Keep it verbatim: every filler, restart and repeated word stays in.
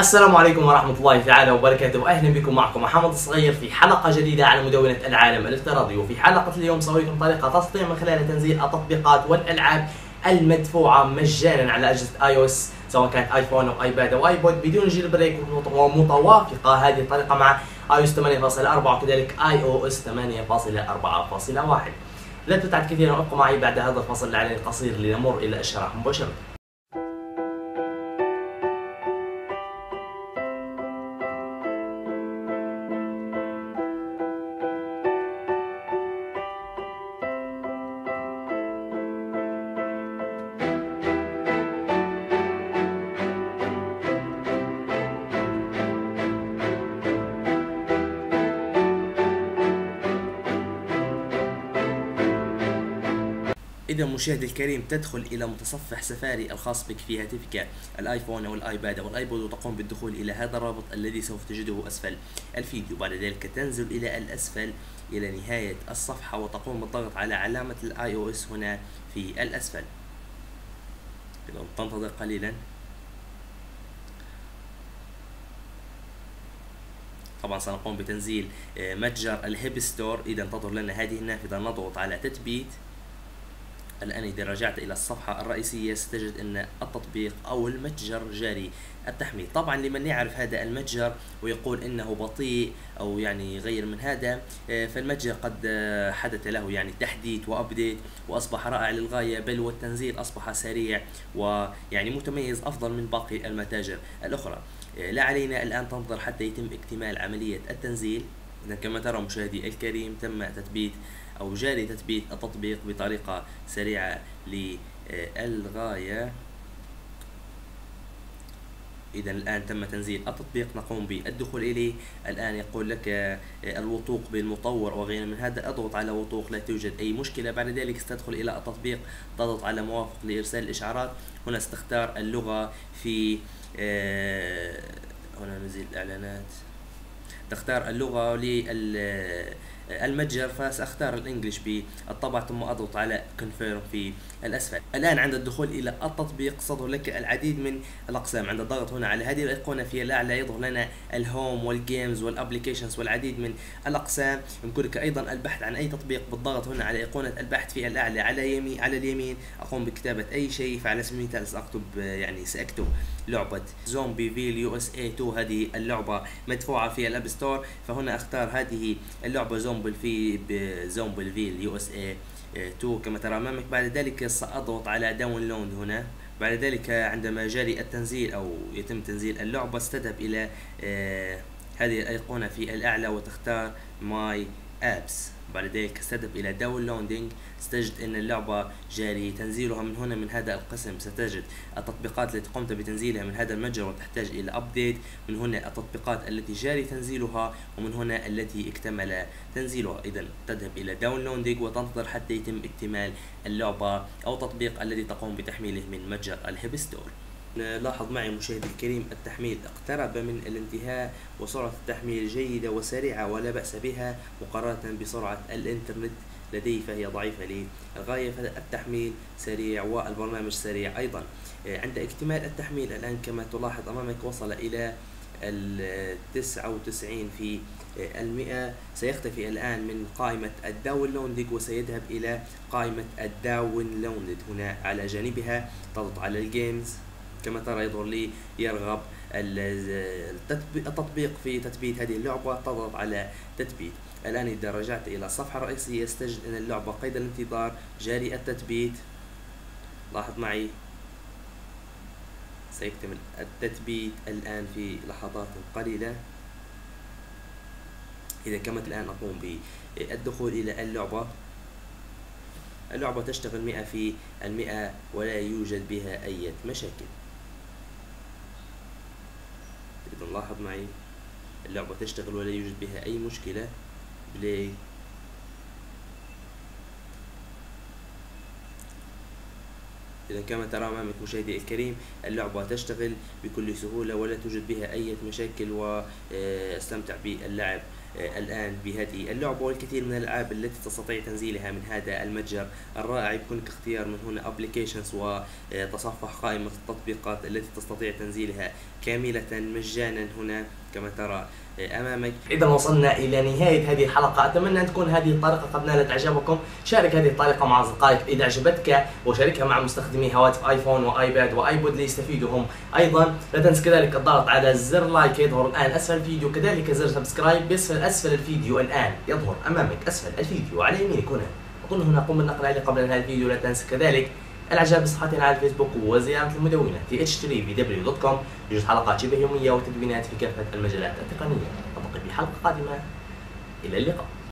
السلام عليكم ورحمة الله تعالى وبركاته، وأهلا بكم. معكم محمد الصغير في حلقة جديدة على مدونة العالم الافتراضي. وفي حلقة اليوم سأريكم طريقة تستطيع من خلالها تنزيل التطبيقات والألعاب المدفوعة مجانا على أجهزة اي او اس، سواء كانت ايفون او ايباد او ايبود، بدون جيل بريك، ومتوافقة هذه الطريقة مع اي او اس ثمانية فاصلة أربعة وكذلك اي او اس ثمانية فاصلة أربعة فاصلة واحد. لا تتعب كثيرا وابقوا معي بعد هذا الفصل الإعلاني القصير لنمر إلى الشرح مباشرة. إذا مشاهدي الكريم تدخل إلى متصفح سفاري الخاص بك في هاتفك الآيفون أو الآيباد أو الآيبود، وتقوم بالدخول إلى هذا الرابط الذي سوف تجده أسفل الفيديو. بعد ذلك تنزل إلى الأسفل إلى نهاية الصفحة وتقوم بالضغط على علامة الاي او اس هنا في الأسفل. إذا تنتظر قليلا. طبعا سنقوم بتنزيل متجر الهيب ستور. إذا تظهر لنا هذه النافذة نضغط على تثبيت. الآن إذا رجعت إلى الصفحة الرئيسية ستجد أن التطبيق أو المتجر جاري التحميل. طبعا لمن يعرف هذا المتجر ويقول إنه بطيء أو يعني غير من هذا، فالمتجر قد حدث له يعني تحديث وأبديت وأصبح رائع للغاية، بل والتنزيل أصبح سريع ويعني متميز أفضل من باقي المتاجر الأخرى. لا علينا الآن تنتظر حتى يتم اكتمال عملية التنزيل. إذا كما ترى مشاهدي الكريم تم تثبيت أو جاري تثبيت التطبيق بطريقة سريعة للغاية. إذا الآن تم تنزيل التطبيق، نقوم بالدخول إليه. الآن يقول لك الوثوق بالمطور وغير من هذا، اضغط على وثوق، لا توجد أي مشكلة. بعد ذلك ستدخل إلى التطبيق، تضغط على موافق لإرسال الإشعارات. هنا ستختار اللغة في هنا نزيل الإعلانات، تختار اللغة للمتجر، فسأختار الإنجليش بالطبع، ثم أضغط على كونفيرم في الأسفل. الآن عند الدخول إلى التطبيق ستظهر لك العديد من الأقسام. عند الضغط هنا على هذه الأيقونة في الأعلى يظهر لنا الهوم والجيمز والأبليكيشنز والعديد من الأقسام. يمكنك أيضا البحث عن أي تطبيق بالضغط هنا على أيقونة البحث في الأعلى. على يمين على اليمين أقوم بكتابة أي شيء، فعلى سبيل المثال سأكتب يعني سأكتب لعبة زومبيفيل يو اس اي اثنين. هذه اللعبة مدفوعة في الأب ستور، فهنا أختار هذه اللعبة زومبل في زومبيفيل يو اس اي اثنين كما ترى أمامك. بعد ذلك سأضغط على داونلود هنا. بعد ذلك عندما جاري التنزيل أو يتم تنزيل اللعبة ستذهب إلى آه هذه الأيقونة في الأعلى وتختار ماي أبس. بعد ذلك ستذهب إلى داونلودينج، ستجد أن اللعبة جاري تنزيلها. من هنا من هذا القسم ستجد التطبيقات التي قمت بتنزيلها من هذا المتجر وتحتاج إلى أبديت. من هنا التطبيقات التي جاري تنزيلها، ومن هنا التي اكتمل تنزيلها. إذا تذهب إلى داونلودينج وتنتظر حتى يتم اكتمال اللعبة أو التطبيق الذي تقوم بتحميله من متجر الهيب ستور. لاحظ معي مشاهدي الكريم التحميل اقترب من الانتهاء، وسرعة التحميل جيدة وسريعة ولا بأس بها مقارنة بسرعة الإنترنت لدي، فهي ضعيفة للغاية. فالتحميل سريع والبرنامج سريع أيضا. عند اكتمال التحميل الآن كما تلاحظ أمامك وصل إلى التسعة وتسعين في المئة. سيختفي الآن من قائمة الداونلودنج وسيذهب إلى قائمة الداونلود. هنا على جانبها تضغط على الجيمز، كما ترى يظهر لي يرغب التطبيق في تثبيت هذه اللعبة، تضغط على تثبيت. الآن إذا رجعت إلى الصفحة الرئيسية ستجد أن اللعبة قيد الانتظار، جاري التثبيت. لاحظ معي سيكتمل التثبيت الآن في لحظات قليلة. إذا كما الآن أقوم بالدخول إلى اللعبة. اللعبة تشتغل مئة في المئة ولا يوجد بها أي مشاكل. إذا لاحظ معي اللعبة تشتغل ولا يوجد بها أي مشكلة. بلاي. إذا كما ترى أمامك مشاهدي الكريم اللعبة تشتغل بكل سهولة ولا توجد بها أي مشاكل، واستمتع باللعب الآن بهذه اللعبة والكثير من الألعاب التي تستطيع تنزيلها من هذا المتجر الرائع. يمكنك اختيار من هنا applications وتصفح قائمة التطبيقات التي تستطيع تنزيلها كاملة مجانا هنا كما ترى امامك. اذا وصلنا الى نهايه هذه الحلقه، اتمنى ان تكون هذه الطريقه قد نالت اعجابكم. شارك هذه الطريقه مع اصدقائك اذا عجبتك، وشاركها مع مستخدمي هواتف ايفون وايباد وايبود ليستفيدوا هم ايضا. لا تنس كذلك الضغط على زر لايك يظهر الان اسفل الفيديو، كذلك زر سبسكرايب باسفل اسفل الفيديو الان يظهر امامك اسفل الفيديو على يمينك هنا. اظن هنا قم بالنقر عليه قبل انهاء الفيديو. لا تنس كذلك الاعجاب بصفحتنا على الفيسبوك وزياره المدونه تي اتش ثري في دبليو دوت كوم. يوجد حلقات شبه يوميه وتدوينات في كافه المجالات التقنيه. نلتقي في حلقه قادمه، الى اللقاء.